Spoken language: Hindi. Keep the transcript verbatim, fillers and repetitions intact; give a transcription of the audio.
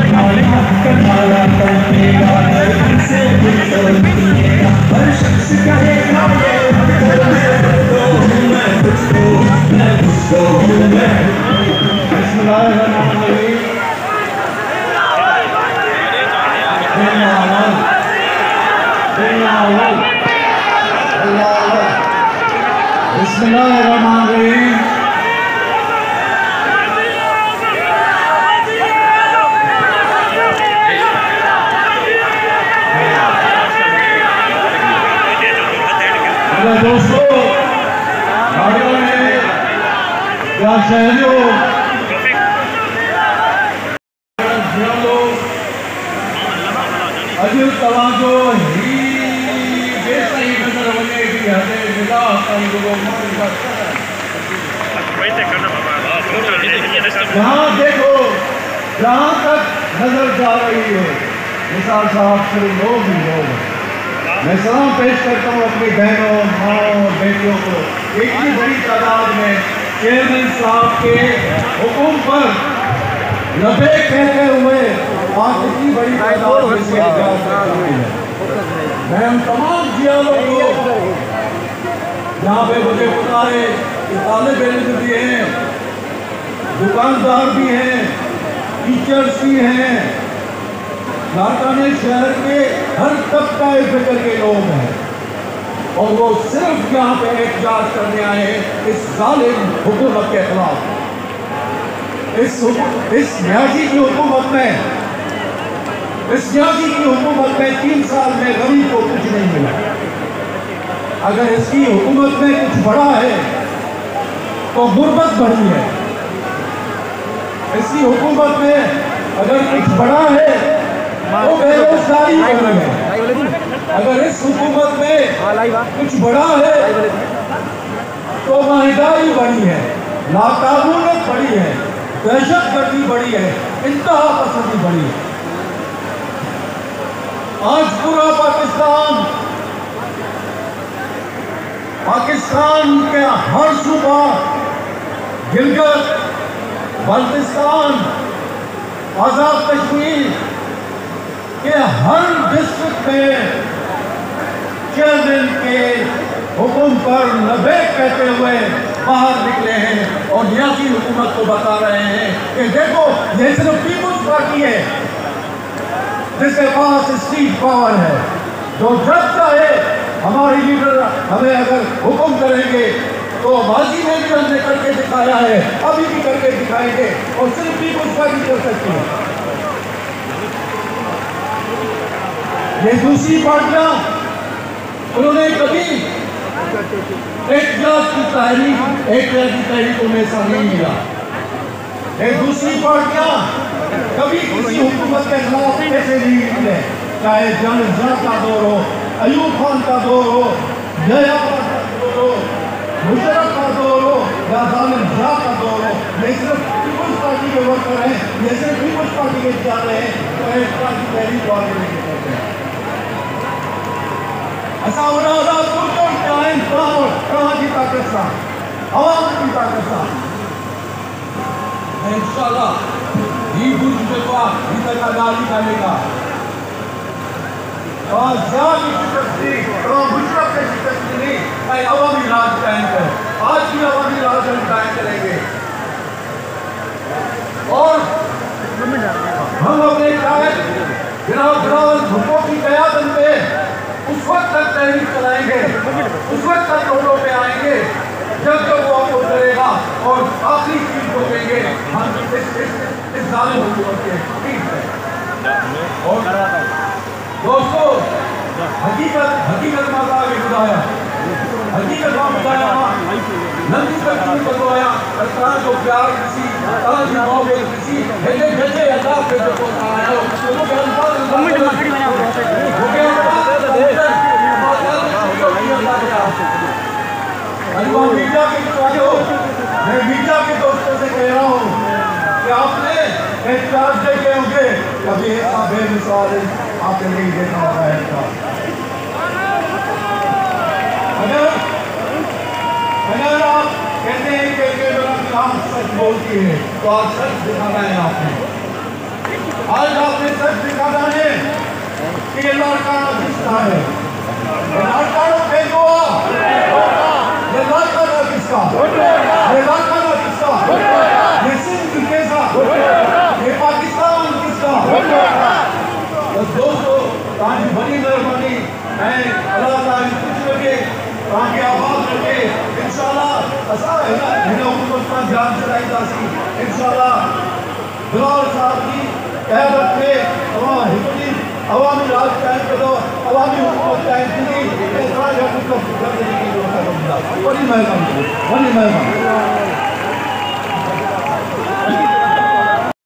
बिस्मिल्लाहिर्रहमानिर्रहीम। दोस्तों, भाइयों ने क्या शहरियों अॼु तव्हांजो ही बेसही नज़र वञे थी हले निगाह ताईं रुॻो जहाँ देखो जहाँ तक नजर जा रही है निसार साहब सिर्फ लोग ही लोग हैं। मैं सलाम पेश करता हूँ अपनी बहनों माओं और बेटियों को। इतनी बड़ी तादाद में चेयरमैन साहब के हुक्म पर लबे कहते हुए आज इतनी बड़ी तादाद में से मैं उन तमाम जियालों को यहाँ पे मुझे पता है कि तालिब इल्म भी हैं, दुकानदार भी हैं, टीचर्स भी हैं, लाड़काने शहर के हर तबका फिक्र के लोग हैं और वो सिर्फ यहाँ पे एहतजाज करने आए हैं इस जालिम हुकूमत के खिलाफ। इस इस न्याजी की हुकूमत में इस न्याजी की हुकूमत में तीन साल में गरीब को कुछ नहीं मिला। अगर इसकी हुकूमत में कुछ बढ़ा है तो गुर्बत बढ़ी है। इसकी हुकूमत में अगर कुछ बढ़ा है तो बेरोजगारी बढ़ी है। अगर इस हुकूमत में कुछ बढ़ा है तो महंगाई बढ़ी है, नाकाबूलियत बढ़ी है, दहशतगर्दी बढ़ी है, इंतहा पसंदी बढ़ी है। आज पूरा पाकिस्तान पाकिस्तान के हर सूबा, गिलगित बाल्टिस्तान, आजाद कश्मीर के हर डिस्ट्रिक्ट में चेयरमैन के हुक्म पर नबे कहते हुए बाहर निकले हैं और न्यासी हुकूमत को बता रहे हैं कि देखो ये सिर्फ पीपुल्स पार्टी है जिसके पास स्ट्रीट पावर है, जो जब चाहे हमारे लीडर हमें अगर हुक्म करेंगे तो माजी में भी हमने करके दिखाया है, अभी भी करके दिखाएंगे और सिर्फ पीपुल्स पार्टी कर सकती है। ये दूसरी पार्टियां उन्होंने कभी एक लाख की तहरीक एक लाख की तहरीकों में हिस्सा नहीं लिया। ये दूसरी पार्टियां कभी किसी हुकूमत के खिलाफ ऐसे नहीं निकले, चाहे जनता का दौर हो, अयूब खान का दौर हो, जया का दौर हो, मुशर्रफ का दौर हो या जालिम शाह का दौर हो। ये सिर्फ पीपुल्स पार्टी के वर्कर हैं, ये सिर्फ पीपुल्स पार्टी के जा रहे हैं तो एक पार्टी तहरीक को आगे लेके चलते हैं। ऐसा हो रहा था कहाँ की ताकत था, आवाम की ताकत था। इंशाल्लाह ये बुर्ज पे तो भीतर का गाली डालेगा और ज़्यादा शिकस्ती और मुशर्रफ के शिकस्ती नहीं, मैं अवामी राज कायम कर आज भी अवामी राज हम कायम करेंगे और हम अपने कायद गिराव गिरावल भुट्टो की क़यादत पे उस वक्त तक तहरीक चलाएंगे, उस वक्त तक रोडों पे आएंगे जब तक वो आपको करेगा और आखिरी चीज को देंगे हम इस इस जालिम हुकूमत के ठीक है। और दोस्तों हकीकत हकीकत माता आगे बुलाया, हकीकत मां बताया नंदी तक चूर बदवाया अल्लाह को प्यार किसी अल्लाह की मोहब्बत किसी भेजे भेजे अल्लाह पे जो आया हो तो के अल्फाज कमेंट में खड़ी बना हो गया अल्लाह मीडिया के दोस्तों, मैं मीडिया के दोस्तों से कह रहा हूँ कि आपने एहतियात देखे होंगे कभी ऐसा बेमिसाल आपने नहीं देखा होगा एहतियात। अगर अगर आप कहते हैं कि ये मेरा खिलाफ सच बोलती है तो आप सच दिखाना है आपने। आज आपने सच दिखाना है कि ये लाड़काना किसका है, ये लाड़काना भेजो, ये लाड़काना किसका, ये लाड़काना किसका, ये सिंध किसका, ये पाकिस्तान किसका। तो दोस्तों ताकि बड़ी मेहरबानी मैं अल्लाह ताला कुछ लगे ताकि आबाद रखे इंशाल्लाह असा है ना हिना हुकूमत का ध्यान चलाईंदा सी इंशाल्लाह बिलावल साहब की क़यादत में तमाम हिकड़ी अवामी राज कायम करो, अवामी हुकूमत कायम थींदी, ऐं तव्हांजा कुझु बड़ी महिरबानी, बड़ी महिरबानी।